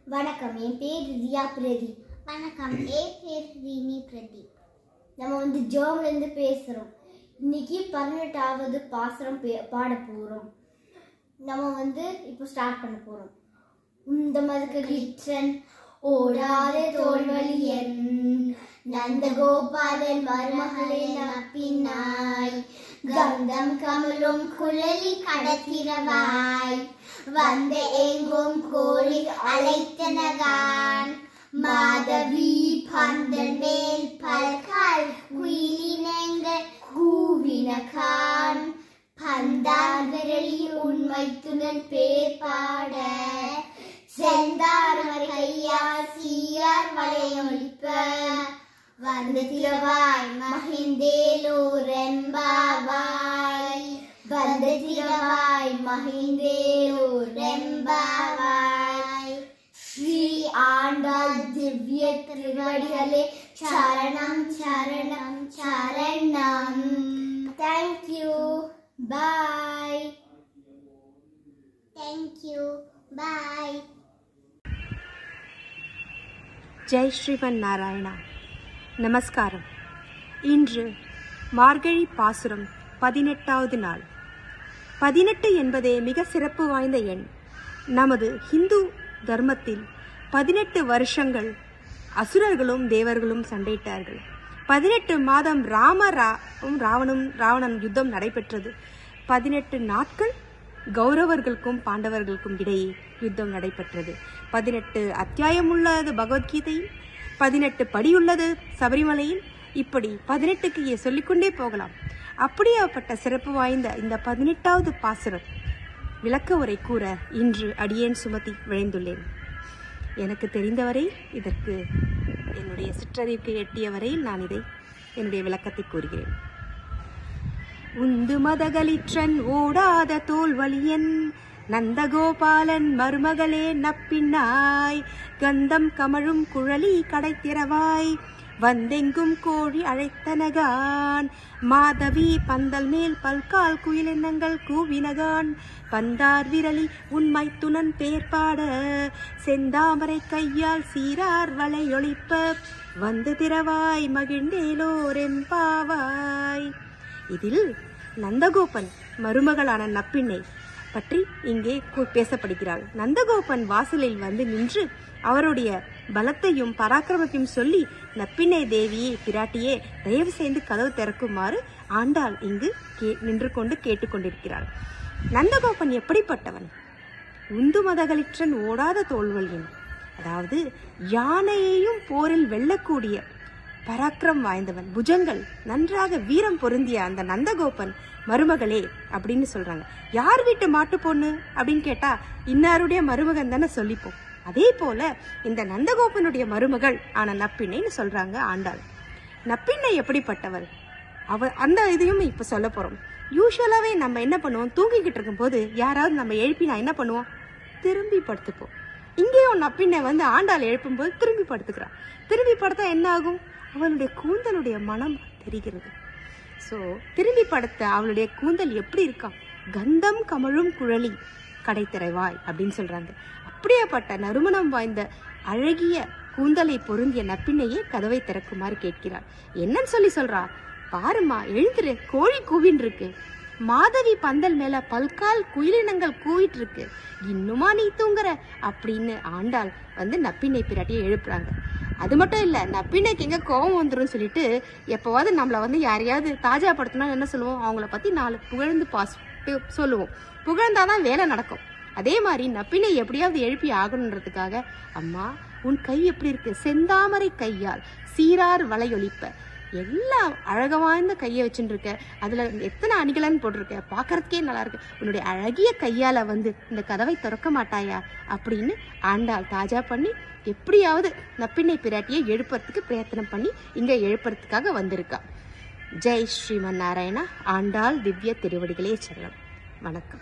வணக்கம், என் பேர் ரியா பிரதீப். வணக்கம், என் பேர் ரினி பிரதீப். நம்ம ஜெர்மன்லேருந்து பேசுகிறோம். இன்னைக்கு 18வது பாசுரம் பாட போகிறோம். நம்ம இப்போ ஸ்டார்ட் பண்ண போகிறோம். உந்த மதகளிற்றன் ஓடாத தோல்வழியன் நந்தகோபாலன் மருமகளே நப்பினாய் கந்தம் கமலும் குழலி கடத்திரவாய் வந்த எங்கும் கோழி அழைத்தனகான் மாதவி பந்தல் மேல் பல்கால் குயிலினங்கள் கூவினகான் பந்தார் விரலி உண்மைத்துடன் பேர் பாட செந்தார் கையால் சீரார் வளையொழிப்ப வந்த திரவாய் மகிந்தேலோரெம்பாவாய் வந்த திரவாய் மகிந்தேலோரெம்பாவாய் ஸ்ரீ ஆண்டாள் திவ்ய திருவடிகளே சரணம் சரணம் சரணம். Thank you, bye. Thank you, bye. Jai Shriman Narayana. நமஸ்காரம். இன்று மார்கழி பாசுரம் 18வது நாள். 18 என்பதே மிக சிறப்பு வாய்ந்த எண். நமது ஹிந்து தர்மத்தில் 18 வருஷங்கள் அசுரர்களும் தேவர்களும் சண்டையிட்டார்கள். 18 மாதம் ராவணன் யுத்தம் நடைபெற்றது. 18 நாட்கள் கௌரவர்களுக்கும் பாண்டவர்களுக்கும் இடையே யுத்தம் நடைபெற்றது. 18 அத்தியாயம் உள்ளது பகவத்கீதையில், 18 படியுள்ளது சபரிமலையில். இப்படி 18க்கு சொல்லிக்கொண்டே போகலாம். அப்படியாப்பட்ட சிறப்பு வாய்ந்த இந்த 18வது பாசுரம் விளக்க உரை கூற இன்று அடியேன் சுமத்தி விளைந்துள்ளேன். எனக்கு தெரிந்தவரை இதற்கு என்னுடைய சிற்றறிவுக்கு எட்டிய வரையில் நான் இதை என்னுடைய விளக்கத்தை கூறுகிறேன். உந்து மதகளிற்றன் ஓடாத தோல்வழியன் நந்தகோபாலன் மருமகளே நப்பின்னாய் கந்தம் கமழும் குழலி கடைத்திரவாய் வந்தெங்கும் கோழி அழைத்தனகான் மாதவி பந்தல் மேல் பல்கால் குயிலெண்ணங்கள் கூவினகான் பந்தார் விரலி உண்மைத்துணன் பேர்பாட செந்தாமரை கையால் சீரார் வளையொழிப்ப வந்து திரவாய் மகிழ்ந்தேலோரெம்பாவாய். இதில் நந்தகோபன் மருமகளான நப்பிண்ணை பற்றி இங்கே பேசப்படுகிறாள். நந்தகோபன் வாசலில் நின்று அவருடைய பலத்தையும் பராக்கிரமத்தையும் சொல்லி நப்பிண்ணை தேவியே பிராட்டியே தயவு செய்து கதவு திறக்குமாறு ஆண்டாள் இங்கு நின்று கொண்டு கேட்டுக்கொண்டிருக்கிறாள். நந்தகோபன் எப்படிப்பட்டவன்? உந்து மதகளிற்றன் ஓடாத தோல்வழியன், அதாவது யானையையும் போரில் வெல்லக்கூடிய பராக்கிரம் வாய்ந்தவன், புஜங்கள் நன்றாக வீரம் பொருந்திய அந்த நந்தகோபன் மருமகளே அப்படின்னு சொல்றாங்க. யார் வீட்டு மாட்டு பொண்ணு அப்படின்னு கேட்டா இன்னாருடைய மருமகன் தானே சொல்லிப்போம். அதே போல இந்த நந்தகோபனுடைய மருமகள் ஆன நப்பிண்ணைன்னு சொல்றாங்க ஆண்டாள். நப்பிண்ணை எப்படிப்பட்டவள்? அந்த இதையும் இப்ப சொல்ல போறோம். யூஸ்வலாவே நம்ம என்ன பண்ணுவோம், தூங்கிக்கிட்டு இருக்கும் போது யாராவது நம்ம எழுப்பினா என்ன பண்ணுவோம், திரும்பி படுத்துப்போம். இங்கேயும் நப்பிண்ணை ஆண்டாள் எழுப்பும் போது திரும்பி படுத்துக்கிறான். திரும்பி படுத்தா என்ன ஆகும், அவளுடைய கூந்தலுடைய மனம் தெரிகிறது. ஸோ திரும்பி படுத்த அவளுடைய கூந்தல் எப்படி இருக்கா, கந்தம் கமழும் குழலி கடைத்திரைவாய் அப்படின்னு சொல்றாங்க. அப்படியேப்பட்ட நறுமணம் வாய்ந்த அழகிய கூந்தலை பொருந்திய நப்பிண்ணையே கதவை திறக்குமாறு கேட்கிறாள். என்னன்னு சொல்றா, பாருமா எழுந்துரு, கோழி கூவின் இருக்கு, மாதவி பந்தல் மேல பல்கால் குயிலினங்கள் கூவிட்டு இருக்கு, இன்னுமா நீ தூங்குற அப்படின்னு ஆண்டாள் நப்பிண்ணை பிராட்டியை எழுப்புறாங்க. அது மட்டும் இல்ல, நப்பிண்ணைக்கு எங்க கோபம் வந்துடும் சொல்லிட்டு எப்பவாவது நம்மள யாரையாவது தாஜா படுத்தினா என்ன சொல்லுவோம், அவங்கள பத்தி 4 புகழ்ந்து சொல்லுவோம். புகழ்ந்தாதான் வேலை நடக்கும். அதே மாதிரி நப்பிண்ணை எப்படியாவது எழுப்பி ஆகணுன்றதுக்காக, அம்மா உன் கை எப்படி இருக்கு, செந்தாமரை கையால் சீரார் வளையொழிப்ப, எல்லாம் அழகவாய்ந்த கையை வச்சுட்டு இருக்க, அதுல எத்தனை அணிகலன்னு போட்டிருக்க, பாக்குறதுக்கே நல்லா இருக்கு, உன்னுடைய அழகிய கையால இந்த கதவை திறக்க மாட்டாயா அப்படின்னு ஆண்டாள் தாஜா பண்ணி எப்படியாவது நப்பிண்ணை பிராட்டியை எழுப்புறதுக்கு பிரயத்தனம் பண்ணி இங்க எழுப்புறதுக்காக வந்திருக்கா. ஜெய் ஸ்ரீமன் நாராயணா. ஆண்டாள் திவ்ய திருவடிகளே சரணம். வணக்கம்.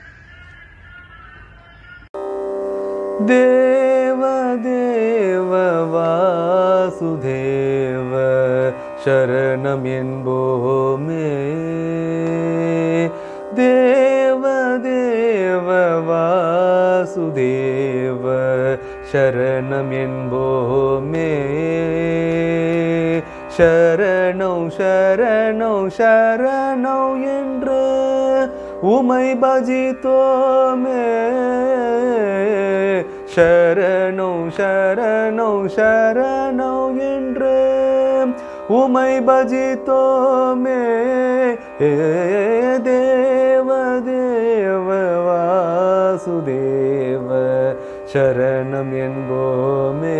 தேவ தேவ வாசுதேவ சரணம் என்போமே, தேவ தேவ வாசுதேவ வாசுதேவ சரணம் என்போமே. சரணம் சரணம் சரணம் என்று உமை பஜித்தோமே. சரணம் சரணம் சரணம் என்று உமை பஜித்தோமே. தேவ தேவ வாசுதேவ சரணம் என்போமே.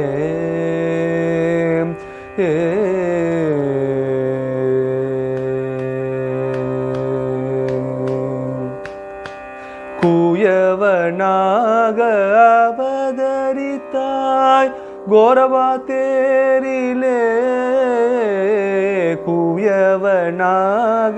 கூயவனாக அவதரித்தாய் கோரபாத்தேரிலே. கூயவனாக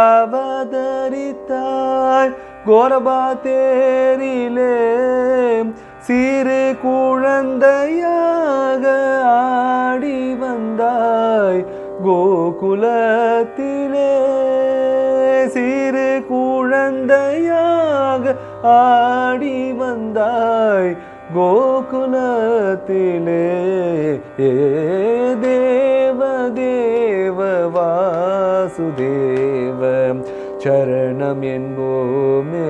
அவதரித்தாய் கோரபாத்தேரிலே. சிறு குழந்தையாக ஆடி வந்தாய் கோகுலத்திலே. சிறு குழந்தையாக ஆடி வந்தாய் கோகுலத்திலே. தேவ தேவ வாசுதேவ சரணம் என்போமே.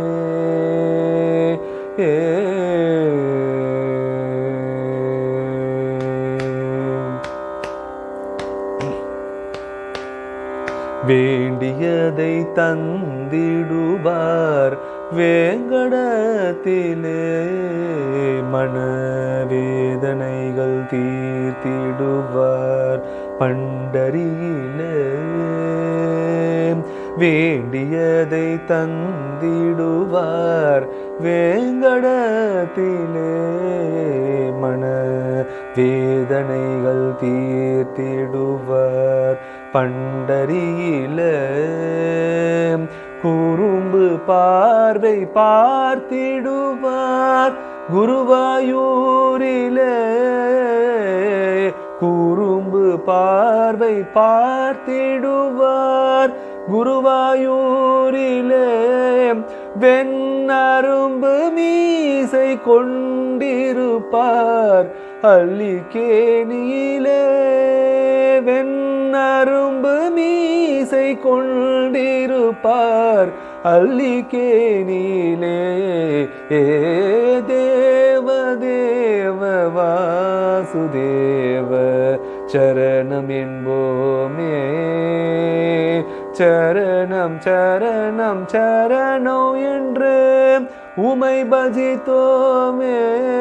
வேண்டியதை தந்திடுவார் வேங்கடத்திலே. மனவேதனைகள் தீர்த்திடுவார் பண்டரியிலே. வேண்டியதை தந்திடுவார் வேங்கடத்திலே. மன வேதனைகள் தீர்த்திடுவார் பண்டரியிலே. குறும்பு பார்வை பார்த்திடுவார் குருவாயூரிலே. குறும்பு பார்வை பார்த்திடுவார் குருவாயூரிலே. வெண்ணரும்பு மீசை கொண்டிருப்பார் அல்லிக்கேணியிலே. வெண்ணரும்பு மீசை கொண்டிருப்பார் அல்லிக்கேணியிலே. தேவ தேவ வாசுதேவ சரணம் என்போமே. சரணம் சரணம் சரணம் என்று உமை பஜித்தோமே.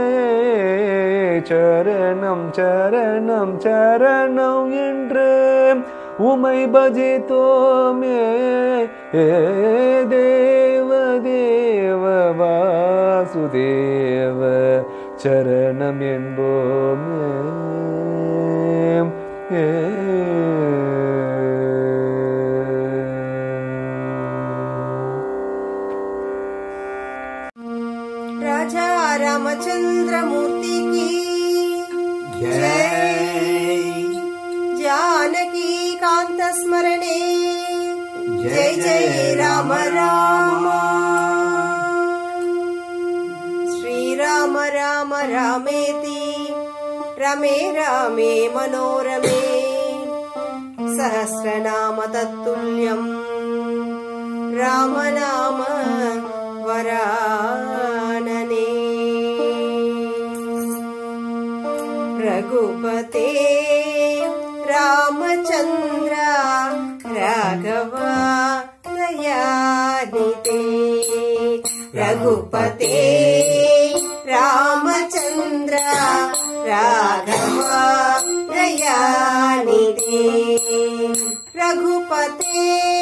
சரணம் சரணம் சரணம் என்று உமை பஜித்தோமே. தேவ தேவ வாசுதேவ சரணம் என்போமே. राजा रामचंद्र मूर्ति की जय। जानकी कांत स्मरणे जय जय राम राम। श्री राम राम रामेति रमे रामे मनोरमे। सहस्रनाम तत्तुल्यं राम नाम वरानने। रघुपते रामचंद्र राघवा दयानिधे। रघुपते रामचंद्र राघवा दयानिधे। रघुपते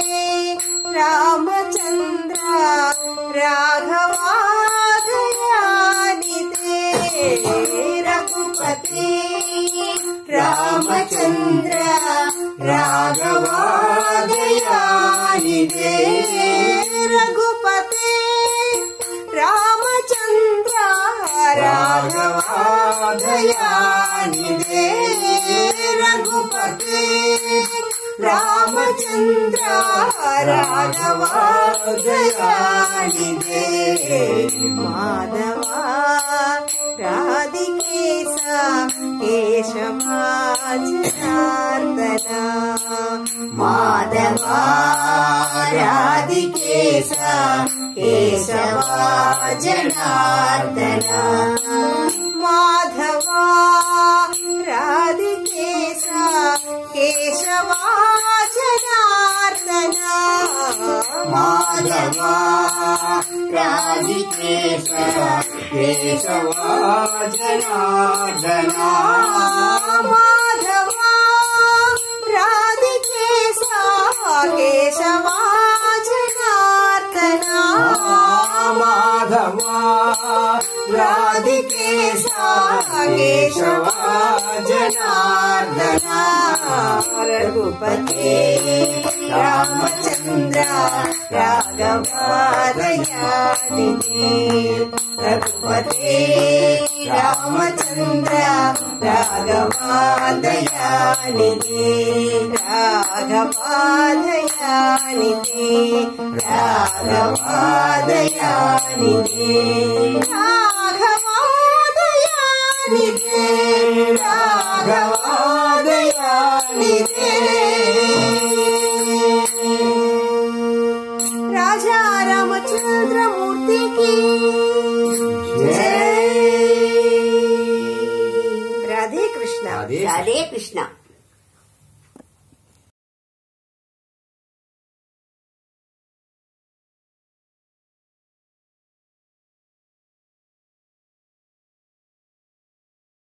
रामचंद्र राघवा दयानिधे। रघुपते रामचंद्र राघवा दयानिधे। रघुपते रामचंद्र राघवा दयानिधे। रघुपते रामचंद्र राघवा दयानिधे माधवा राधिकेशा केशवा जनार्दना माधवा राधिकेशा केशवा जनार्दना माधवा राधिकेशा केशवा जनार्दना माधवा राधिकेशा केशवा जनार्दना माधवा राधिकेशा केशवा जनार्दना माधवा राधिकेशा केशवा जनार्दना रघुपते रामचंद्र राघवा दयानिधे रघुपते रामचंद्र राघवा दयानिधे राघवा दयानिधे राघवा दयानिधे